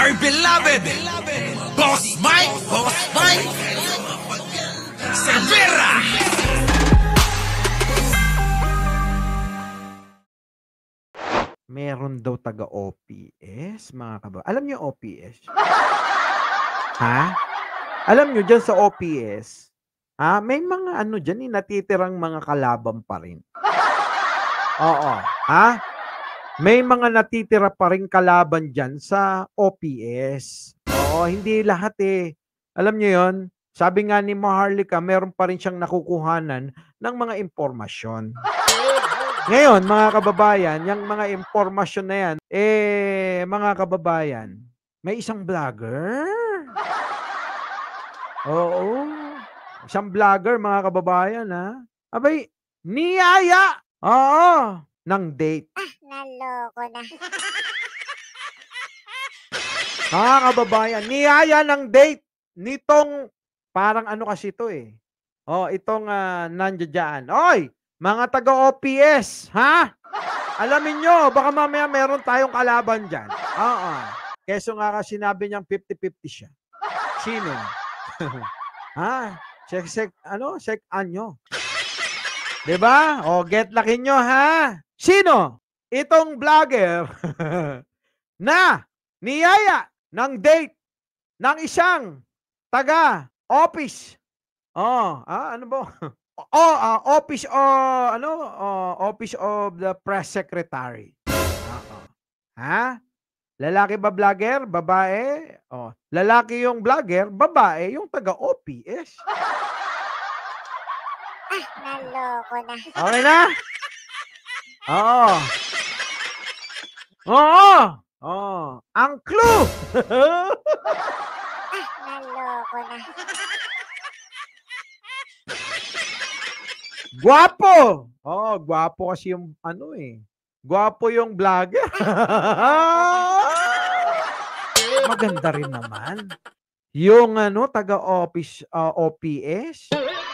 my beloved Boss Mike Cervera. Meron daw taga-OPS, mga kababayan. Alam niyo OPS? Ha? Alam niyo dyan sa OPS, may mga ano dyan, natitirang mga kalaban pa rin. Oo. May mga natitira pa rin kalaban dyan sa OPS. Oo, hindi lahat eh. Alam niyo yon? Sabi nga ni Maharlika, meron pa rin siyang nakukuhanan ng mga impormasyon. Ngayon, mga kababayan, yung mga impormasyon na yan, mga kababayan, may isang vlogger. Oo. Isang vlogger, mga kababayan, abay, niyaya. Oo. Ng date. Naloko na. Mga kababayan, niyaya ng date nitong, parang ano kasi ito eh. Itong nandiyan. Oy, mga taga-OPS, alamin nyo, baka mamaya meron tayong kalaban dyan. Keso nga kasi sinabi niyang 50-50 siya. Sino? Check anyo. Diba? Get lucky nyo, Sino? Itong vlogger na niyaya ng date ng isang taga-office. Ano ba? Office Office of the Press Secretary. Lalaki ba vlogger? Babae? Lalaki yung vlogger, babae yung taga-OPS. Naloko na. Okay na? Oo. Ang clue. Naloko na. Guwapo. Guwapo kasi yung Guwapo yung vlogger. Maganda rin naman. Yung taga-office OPS.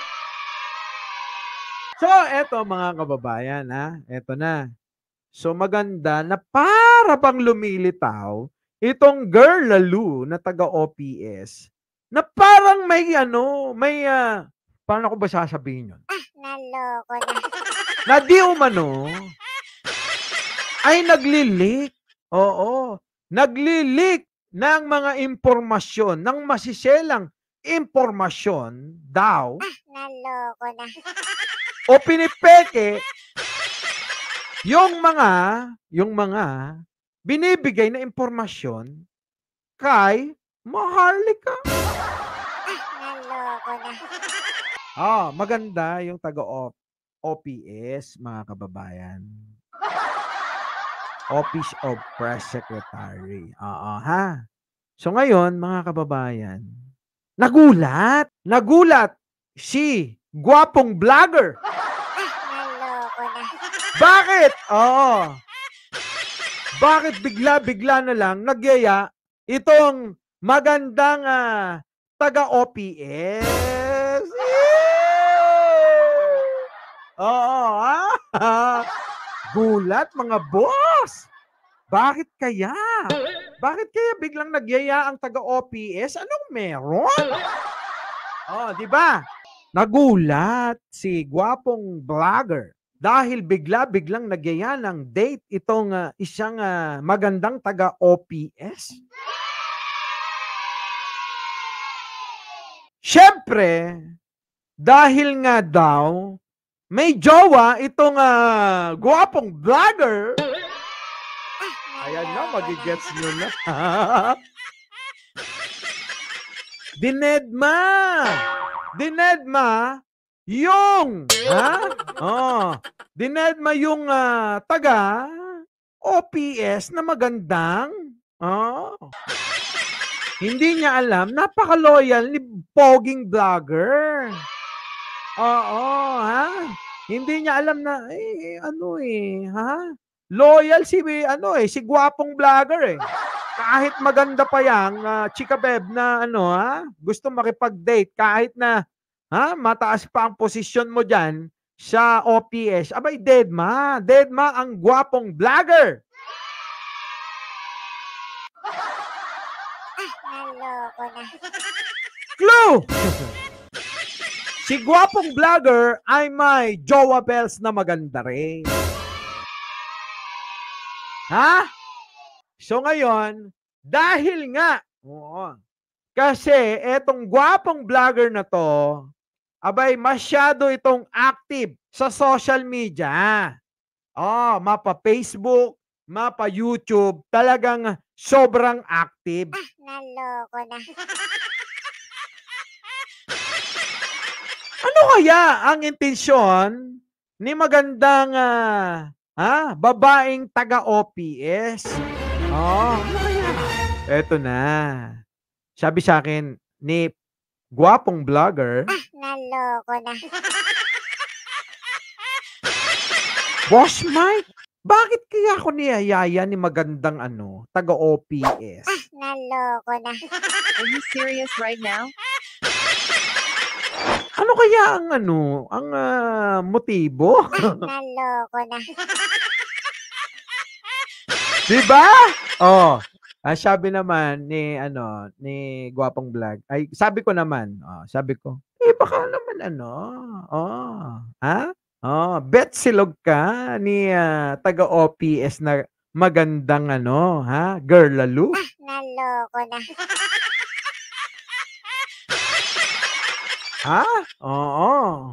So, eto mga kababayan, eto na. So, maganda na para bang lumilitaw itong girl lalo na taga-OPS na parang may paano ko ba sasabihin yun? Naloko na. Na di umano ay naglilik. Oo. Naglilik ng mga impormasyon, ng masiselang impormasyon daw. Naloko na. O pinipeke yung mga binibigay na impormasyon kay Maharlika. Naloko na. Maganda yung taga-OPS, mga kababayan. Office of Press Secretary. So ngayon, mga kababayan, nagulat si gwapong vlogger. Naloko na. Bakit? Bakit bigla na lang nagyaya itong magandang taga-OPS? Gulat, mga boss. Bakit kaya? Bakit kaya biglang nagyaya ang taga-OPS? Anong meron? Di ba? Nagulat si gwapong vlogger dahil biglang nagyaya ng date itong isang magandang taga-OPS. Siyempre, dahil nga daw may jowa itong gwapong vlogger. Ayan na, magigets nyo na. Dinedma yung dinedma yung taga OPS na magandang hindi niya alam, napaka-loyal ni poging vlogger. Hindi niya alam na loyal si gwapong vlogger eh. Kahit maganda pa yang chika beb na gusto makipag-date kahit na mataas pa ang posisyon mo diyan sa OPS. Abay deadma ang gwapong vlogger. Naloko na. Clue! Si gwapong vlogger ay may jowa bells na maganda rin. Ha? So ngayon, dahil nga, kasi etong gwapong vlogger na to, abay masyado itong active sa social media. Mapa Facebook, mapa YouTube, talagang sobrang active. Naloko na. Ano kaya ang intensyon ni magandang babaeng taga-OPS? Ano kaya? Eto na. Sabi sa akin ni gwapong vlogger, Naloko na. Boss Mike, bakit kaya ako niyayaya ni magandang taga-OPS? Naloko na. Are you serious right now? Ano kaya ang motibo? Naloko na. Diba? Sabi naman ni gwapong vlog. Ay, sabi ko naman, baka naman bet silog ka ni taga-OPS na magandang girl lalo. Naloko na. Oo.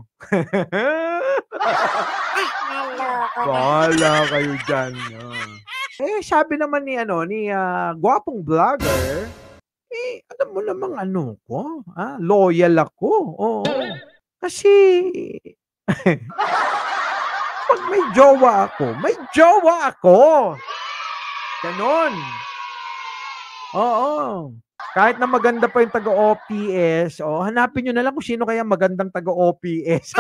Naloko na. Bahala kayo dyan. Sabi naman ni gwapong vlogger, alam mo namang ko, loyal ako. Oo. Kasi, pag may jowa ako. Ganon. Oo. Kahit na maganda pa yung taga-OPS, hanapin nyo na lang kung sino kaya magandang taga-OPS.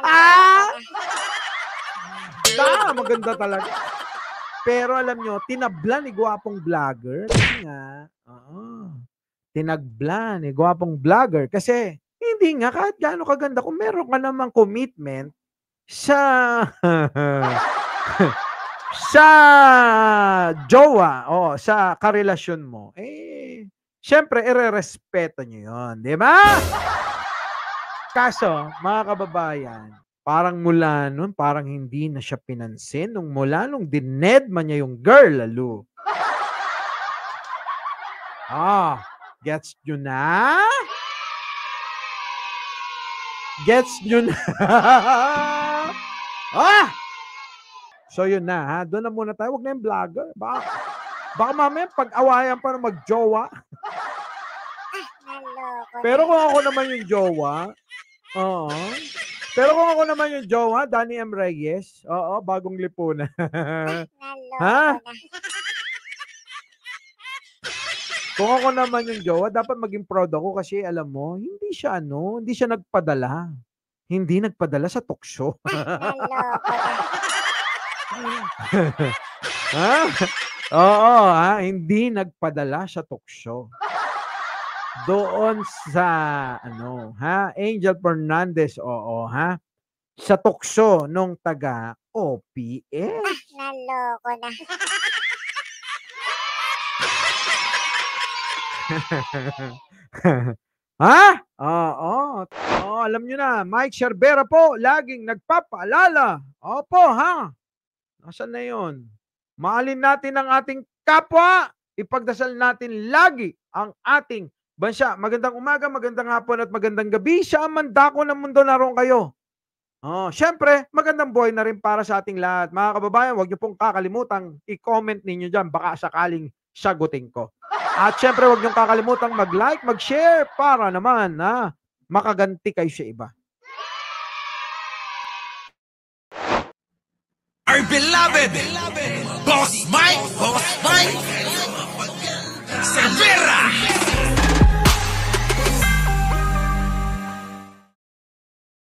Maganda talaga. Pero alam nyo, tinabla ni gwapong vlogger. Kasi nga, tinagla ni gwapong vlogger. Kasi, hindi nga, kahit gaano kaganda, kung meron ka namang commitment sa sa jowa o sa karelasyon mo, syempre, ire-respeto nyo yun. Di ba? Kaso, mga kababayan, parang mula nun, parang hindi na siya pinansin mula nung dinedma niya yung girl lalo. Gets nyo na? Gets nyo na? So yun na, doon na muna tayo. Huwag na yung vlogger. Baka mamaya pag-awayan pa na mag-jowa. Naloko na. Pero kung ako naman yung jowa, Pero kung ako naman yung jowa, Danny M. Reyes, bagong lipunan. Naloko Ha? na. Kung ako naman yung jowa, dapat maging proud ako kasi alam mo, hindi siya nagpadala. Hindi nagpadala sa talk show. Naloko Ha? na. Hindi nagpadala sa talk show. Doon sa Angel Fernandez, sa talk show nung taga OPS. Naloko na. Alam nyo na, Mike Cervera po, laging nagpapaalala. Opo, Nasaan na yun? Mahalin natin ang ating kapwa. Ipagdasal natin lagi ang ating bansa. Magandang umaga, magandang hapon at magandang gabi. Sa mandako ng mundo naroon kayo. Syempre, magandang buhay na rin para sa ating lahat. Mga kababayan, huwag niyo pong kakalimutang i-comment ninyo dyan. Baka sakaling sagutin ko. At syempre, huwag niyong kakalimutang mag-like, mag-share para naman makaganti kayo sa iba. Our beloved Boss Mike Cervera.